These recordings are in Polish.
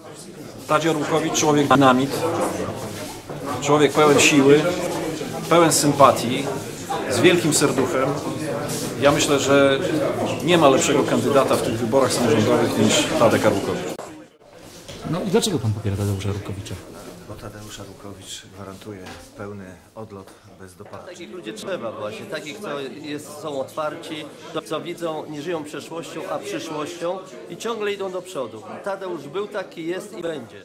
Tadzio Arłukowicz, człowiek dynamit, człowiek pełen siły, pełen sympatii, z wielkim serduchem. Ja myślę, że nie ma lepszego kandydata w tych wyborach samorządowych niż Tadek Arłukowicz. No i dlaczego pan popiera Tadeusza Arłukowicza? Bo Tadeusz Arłukowicz gwarantuje pełny odlot bez dopadku. Takich ludzi trzeba właśnie, takich, co są otwarci, co widzą, nie żyją przeszłością, a przyszłością i ciągle idą do przodu. Tadeusz był taki, jest i będzie.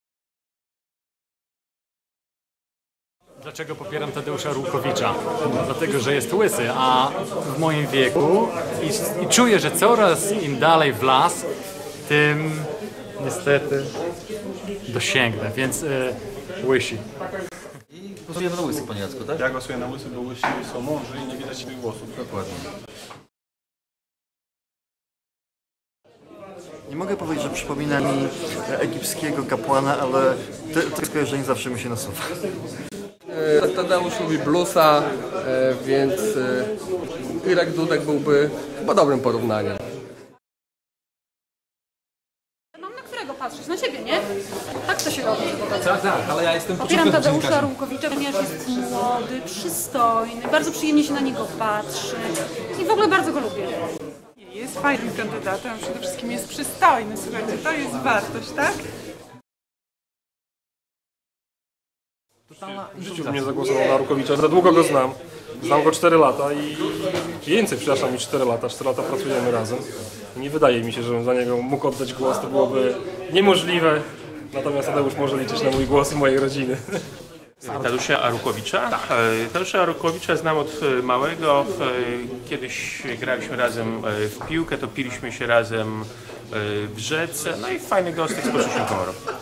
Dlaczego popieram Tadeusza Arłukowicza? Dlatego, że jest łysy, a w moim wieku i czuję, że coraz im dalej w las, tym niestety dosięgnę, więc łysi. I głosujemy na łysych, panie Jacku, tak? Ja głosuję na łysy, bo łysi są mądrzy i nie widać ich głosów. Dokładnie. Nie mogę powiedzieć, że przypomina mi egipskiego kapłana, ale to skojarzenie zawsze mi się nasuwa. Tadeusz lubi bluesa, więc Irek Dudek byłby chyba dobrym porównaniem. Mam na którego patrzeć? Na ciebie, nie? Tak to się robi. Tak, ale ja jestem Popieram Tadeusza Arłukowicza, ponieważ jest młody, przystojny, bardzo przyjemnie się na niego patrzy i w ogóle bardzo go lubię. Jest fajnym kandydatem, przede wszystkim jest przystojny, słuchajcie, to jest wartość, tak? W życiu bym nie zagłosował na Arłukowicza. Za długo go znam. Znam go 4 lata i więcej, przepraszam, niż 4 lata. 4 lata pracujemy razem. I nie wydaje mi się, żebym za niego mógł oddać głos. To byłoby niemożliwe. Natomiast Tadeusz może liczyć na mój głos i mojej rodziny. Tadeusza Arłukowicza? Tak. Tadeusza Arłukowicza znam od małego. Kiedyś graliśmy razem w piłkę, to piliśmy się razem w rzece. No i fajny gość z poczuciem humoru.